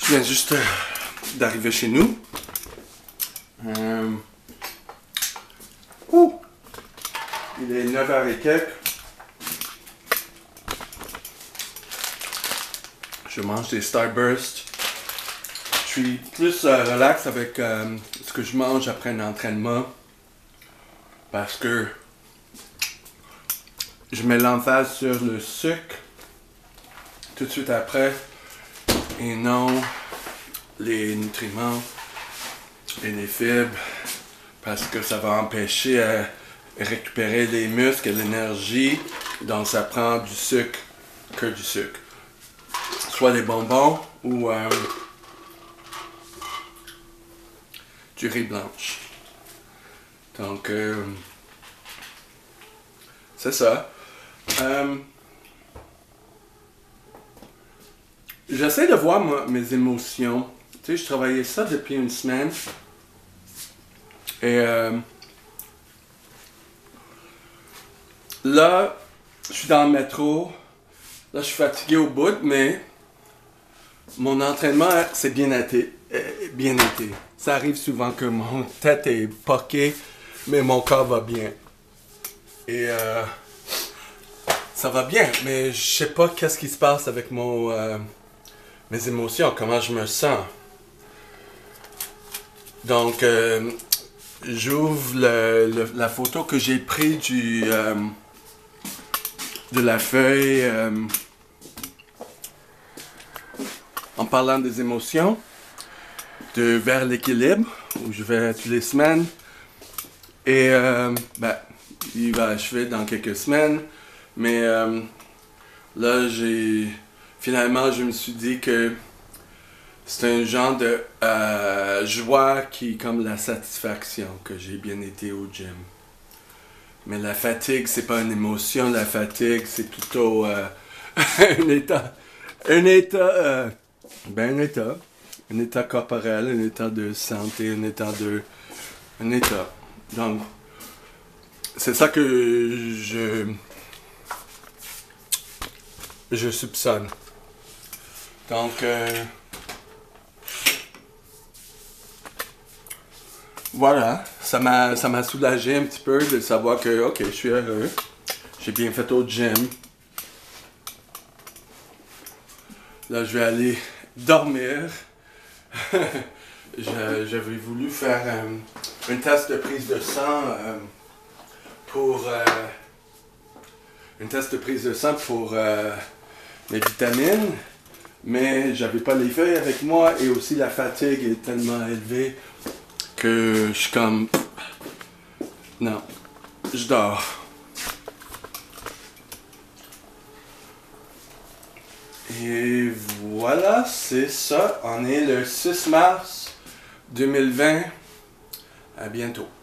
Je viens juste d'arriver chez nous. Il est 9h et quelques. Je mange des Starburst. Je suis plus relax avec ce que je mange après un entraînement. Parce que je mets l'emphase sur le sucre tout de suite après et non les nutriments et les fibres parce que ça va empêcher à récupérer les muscles et l'énergie, donc ça prend du sucre que du sucre, soit des bonbons ou du riz blanche. Donc c'est ça. J'essaie de voir mes émotions. Tu sais, je travaillais ça depuis une semaine. Et là, je suis dans le métro. Là, je suis fatigué au bout, mais mon entraînement, c'est bien été. Ça arrive souvent que mon tête est poquée, mais mon corps va bien. Et ça va bien, mais je sais pas qu'est-ce qui se passe avec mes émotions, comment je me sens. Donc, j'ouvre la photo que j'ai prise de la feuille en parlant des émotions, vers l'équilibre, où je vais toutes les semaines. Et il va achever dans quelques semaines. Mais là, finalement, je me suis dit que c'est un genre de joie qui est comme la satisfaction que j'ai bien été au gym. Mais la fatigue, c'est pas une émotion. La fatigue, c'est plutôt un état corporel, un état de santé, un état. Donc, c'est ça que je soupçonne. Donc, voilà, ça m'a soulagé un petit peu de savoir que, ok, je suis heureux. J'ai bien fait au gym. Là, je vais aller dormir. J'avais voulu faire un test de prise de sang pour mes vitamines, mais j'avais pas les feuilles avec moi et aussi la fatigue est tellement élevée que je suis comme non, je dors. Et voilà, c'est ça. On est le 6 mars 2020. À bientôt.